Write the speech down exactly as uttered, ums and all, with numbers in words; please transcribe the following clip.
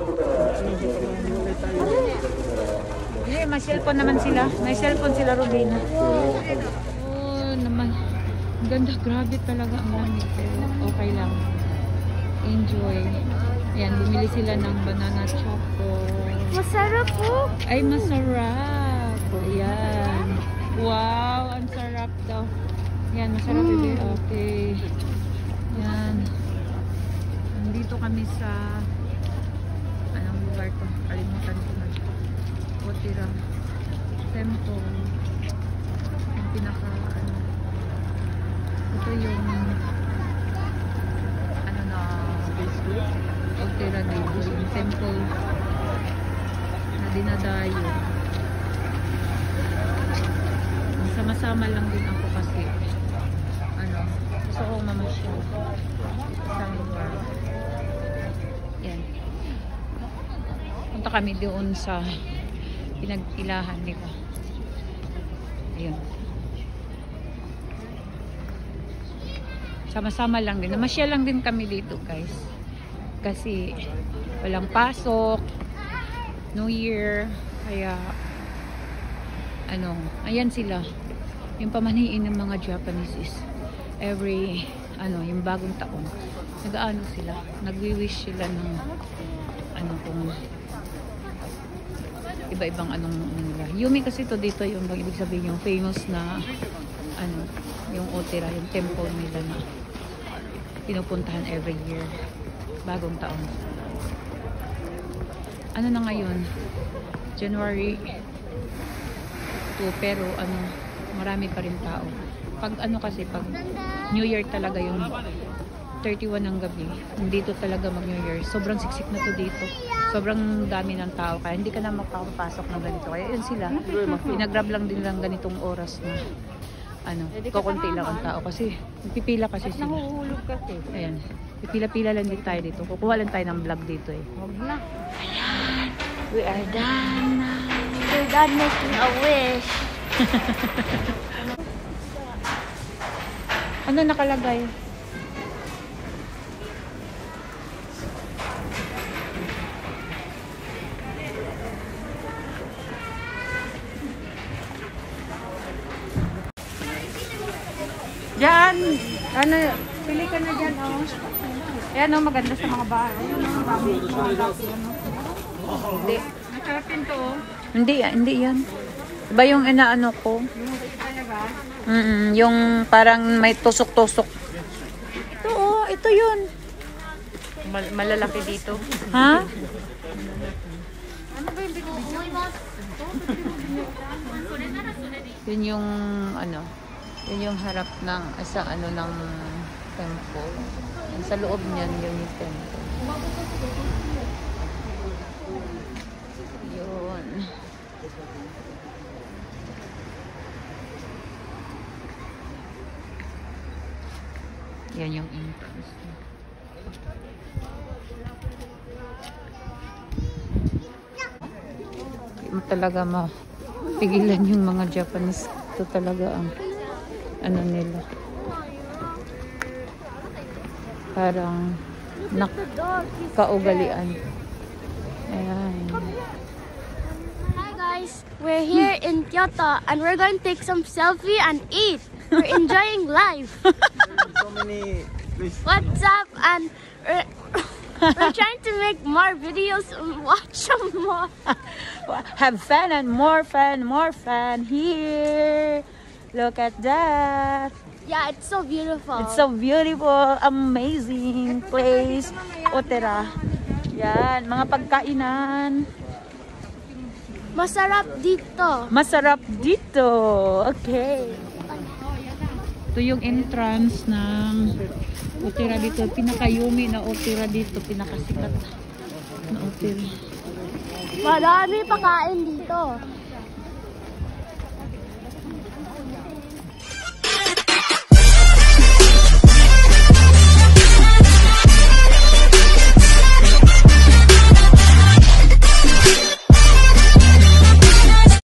Eh, may cellphone naman sila. May cellphone sila, Rubina. Oh, naman. Ang ganda. Grabe talaga ang lamig. Pero okay lang. Enjoy. Ayan, bumili sila ng banana choco. Masarap po. Ay, masarap. Ayan. Wow, ang sarap daw. Ayan, masarap. Mm. Okay. Ayan. Nandito kami sa anong lugar to? Kalimutan ko na. Otira Temple. Yung pinaka ano. Ito yung ano na Otira dito. Yung temple na dinadayo. Sama-sama lang din ako kasi ano, gusto ko mamasyal sa lugar. Yan. Punta kami doon sa pinagpilahan nila. Ayun. Sama-sama lang din. Namasyal lang din kami dito, guys. Kasi walang pasok. New Year. Kaya ano, ayan sila. Yung pamaniin ng mga Japanese is every ano, yung bagong taon. Nag-ano sila. Nagwi-wish sila ng ano kung iba-ibang anong nila. Yumi kasi to dito yung ibig sabihin yung famous na ano, yung Otira, yung temple nila na pinupuntahan every year. Bagong taon. Ano na ngayon? January two, pero ano, marami pa rin tao. Pag ano kasi, pag New Year talaga yung thirty-one ng gabi, dito talaga mag New Year. Sobrang siksik na to dito. Sobrang dami ng tao, kaya hindi ka na makapasok ng ganito. Kaya yun sila, pinagrab lang din lang ganitong oras na ano, kukunti lang ang tao kasi pipila kasi sila. Ayan, pipila-pila lang din tayo dito. Kukuha lang tayo ng vlog dito eh. Ayan, we are done now. We're done making a wish. Ano nakalagay? Diyan! Ano, pili ka na dyan, oh. Ayan, oh, maganda sa mga bahay. Hindi. Masarapin to, oh. Hindi, hindi yan. Iba yung inaano ko. Mm -mm, yung parang may tusok-tusok. Ito, oh, ito yun. Mal malalaki dito. Ha? Ano ba yung binibigyan mo? Yun yung, ano, yun yung harap ng sa ano ng temple. Sa loob niyan yung temple. Yun. Yan yung entrance. Hindi mo talaga mapigilan yung mga Japanese. Ito talaga ang ano nila, parang nakaugalian. Ayan. Hi guys, we're here in Kyoto and we're going to take some selfie and eat. We're enjoying life. So many. What's up? And we're, we're trying to make more videos and watch some more. Have fun and more fun, more fun here. Look at that. Yeah, it's so beautiful. It's so beautiful, amazing place. Otira. Yan, mga pagkainan. Masarap dito. Masarap dito. Okay. Ito yung entrance ng Otira dito. Pinaka-yumi na Otira dito. Pinakasikat na Otira. Marami pakain dito.